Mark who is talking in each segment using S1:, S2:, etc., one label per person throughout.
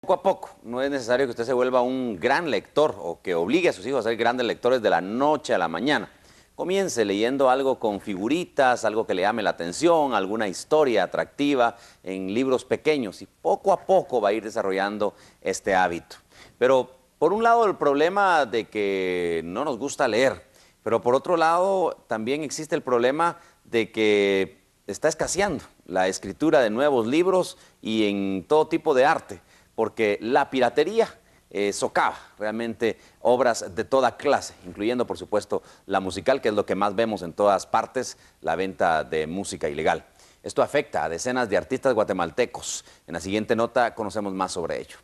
S1: Poco a poco, no es necesario que usted se vuelva un gran lector o que obligue a sus hijos a ser grandes lectores de la noche a la mañana. Comience leyendo algo con figuritas, algo que le llame la atención, alguna historia atractiva en libros pequeños y poco a poco va a ir desarrollando este hábito. Pero por un lado el problema de que no nos gusta leer, pero por otro lado también existe el problema de que está escaseando la escritura de nuevos libros y en todo tipo de arte, porque la piratería socava realmente obras de toda clase, incluyendo por supuesto la musical, que es lo que más vemos en todas partes, la venta de música ilegal. Esto afecta a decenas de artistas guatemaltecos. En la siguiente nota conocemos más sobre ello.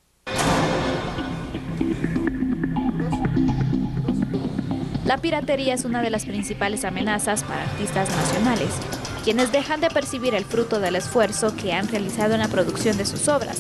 S2: La piratería es una de las principales amenazas para artistas nacionales, quienes dejan de percibir el fruto del esfuerzo que han realizado en la producción de sus obras,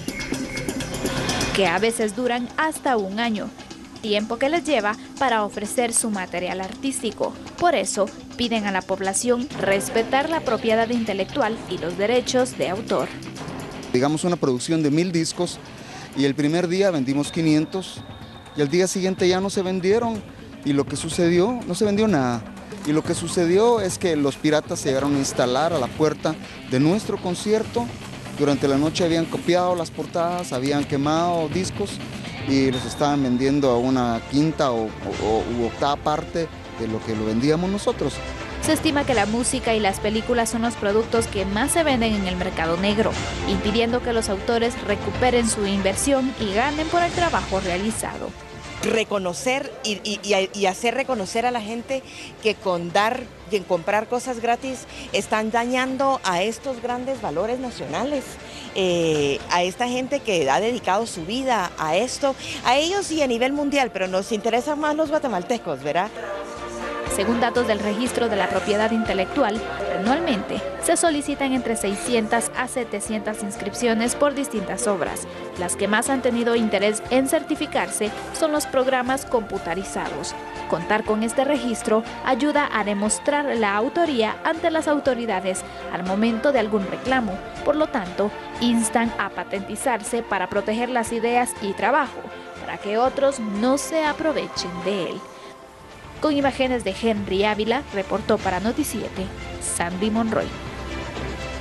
S2: que a veces duran hasta un año, tiempo que les lleva para ofrecer su material artístico. Por eso, piden a la población respetar la propiedad intelectual y los derechos de autor.
S3: Digamos una producción de 1000 discos y el primer día vendimos 500 y al día siguiente ya no se vendieron y lo que sucedió, no se vendió nada. Y lo que sucedió es que los piratas se llegaron a instalar a la puerta de nuestro concierto. Durante la noche habían copiado las portadas, habían quemado discos y los estaban vendiendo a una quinta u octava parte de lo que lo vendíamos nosotros.
S2: Se estima que la música y las películas son los productos que más se venden en el mercado negro, impidiendo que los autores recuperen su inversión y ganen por el trabajo realizado.
S4: Reconocer y hacer reconocer a la gente que con dar y en comprar cosas gratis están dañando a estos grandes valores nacionales, a esta gente que ha dedicado su vida a esto, a ellos y a nivel mundial, pero nos interesan más los guatemaltecos, ¿verdad?
S2: Según datos del Registro de la Propiedad Intelectual, anualmente se solicitan entre 600 a 700 inscripciones por distintas obras. Las que más han tenido interés en certificarse son los programas computarizados. Contar con este registro ayuda a demostrar la autoría ante las autoridades al momento de algún reclamo. Por lo tanto, instan a patentizarse para proteger las ideas y trabajo, para que otros no se aprovechen de él. Con imágenes de Henry Ávila, reportó para Noti 7, Sandy Monroy.